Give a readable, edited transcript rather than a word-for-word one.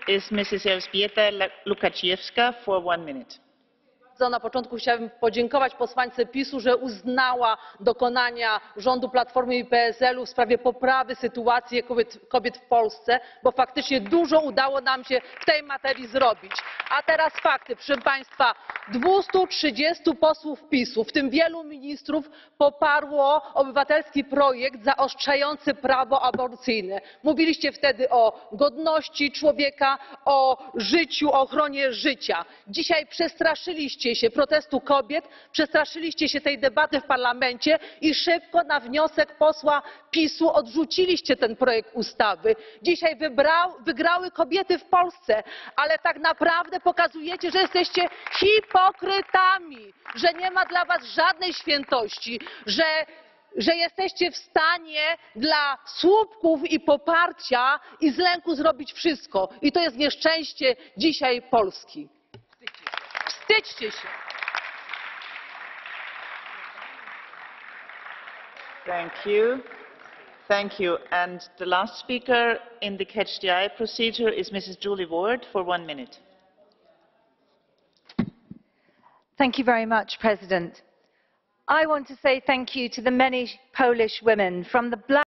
is Mrs. Elżbieta Łukacijewska for 1 minute. Na początku chciałabym podziękować posłance PiS-u, że uznała dokonania rządu Platformy i PSL-u w sprawie poprawy sytuacji kobiet w Polsce, bo faktycznie dużo udało nam się w tej materii zrobić. A teraz fakty, proszę Państwa, 230 posłów PiS-u, w tym wielu ministrów, poparło obywatelski projekt zaostrzający prawo aborcyjne. Mówiliście wtedy o godności człowieka, o życiu, o ochronie życia. Dzisiaj przestraszyliście się protestu kobiet, przestraszyliście się tej debaty w parlamencie i szybko na wniosek posła PiS-u odrzuciliście ten projekt ustawy. Dzisiaj wygrały kobiety w Polsce, ale tak naprawdę pokazujecie, że jesteście hipokrytami, że nie ma dla was żadnej świętości, że jesteście w stanie dla słupków i poparcia i z lęku zrobić wszystko. I to jest nieszczęście dzisiaj Polski. Wstydźcie się. Thank you. Thank you. And the last speaker in the Catch the Eye procedure is Mrs. Julie Ward for 1 minute. Thank you very much, President. I want to say thank you to the many Polish women, from the black